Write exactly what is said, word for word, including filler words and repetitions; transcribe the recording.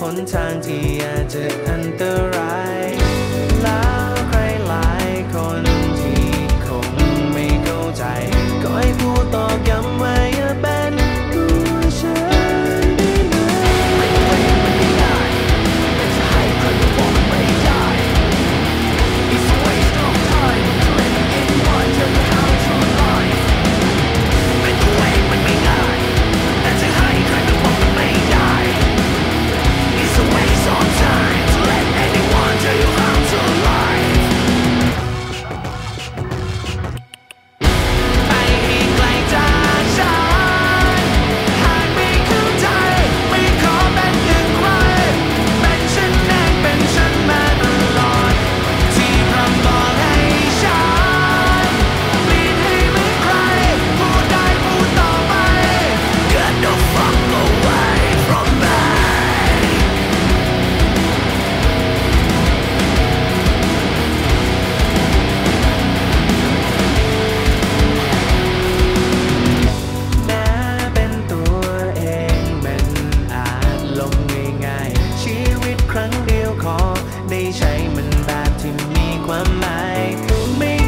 หนทางที่อาจจะอันตรายแล้วใครหลายคนที่คงไม่เข้าใจก็ให้พูดต่อย้ำว่าอย่าเป็นตัวฉันได้ไหมไม่ไม่ได้แต่จะให้ใครก็บอกมันไม่ได้ It's a waste of time to let anyone tell you how to live เป็นตัวเองมันไม่ง่ายแต่จะให้ใครก็บอกมันไม่ได้ It's a waste of time to let anyone tell you how to live ไปให้ไกลจากฉันหากไม่เข้าใจไม่ขอเป็นหนึ่งใครเป็นฉันเองเป็นฉันมาตลอดที่พร่ำบอกให้ฉันเปลี่ยนให้เหมือนใครพูดได้พูดต่อไป Get the fuck away from me แม้เป็นตัวเองมันอาจลงง่ายๆชีวิตครั้งเดียวขอได้ใช้มันแบบที่มีความหมายไม่